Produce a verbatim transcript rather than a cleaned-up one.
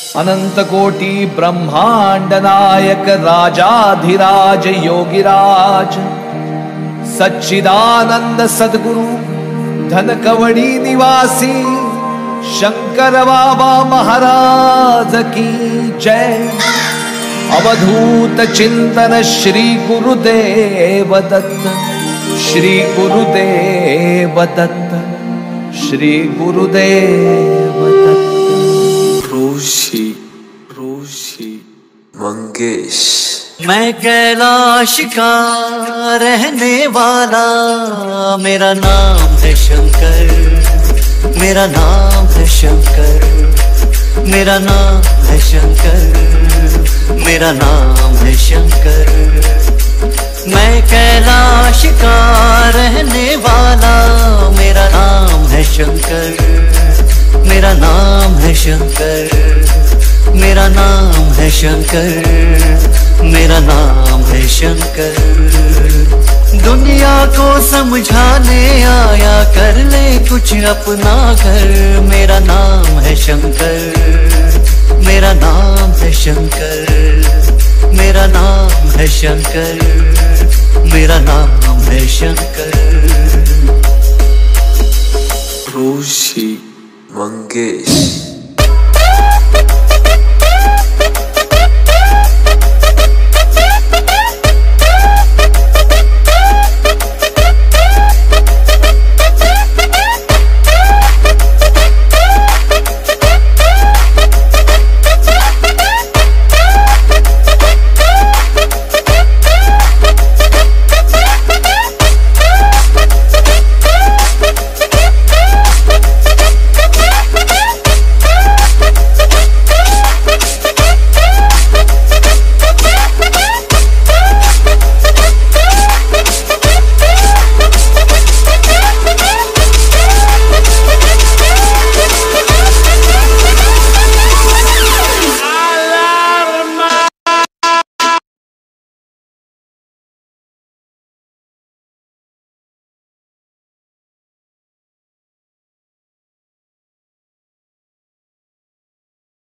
अनंत कोटि ब्रह्मांड नायक राजाधिराज योगिराज सच्चिदानंद सद्गुरु धन कवड़ी निवासी शंकर बाबा महाराज की जय। अवधूत चिंतन श्री गुरुदेव दत्त, श्री गुरुदेव दत्त, श्री गुरुदेव दत्त। ऋषि ऋषि मंगेश। मैं कैलाश का रहने वाला, मेरा नाम है शंकर, मेरा नाम है शंकर, मेरा नाम है शंकर, मेरा नाम है शंकर। मैं कैलाश का रहने वाला, मेरा नाम है शंकर, मेरा नाम है शंकर, मेरा नाम है शंकर, मेरा नाम है शंकर। दुनिया को समझाने आया, कर ले कुछ अपना घर। मेरा नाम है शंकर, मेरा नाम है शंकर, मेरा नाम है शंकर, मेरा नाम है शंकर। ऋषि मंगेश।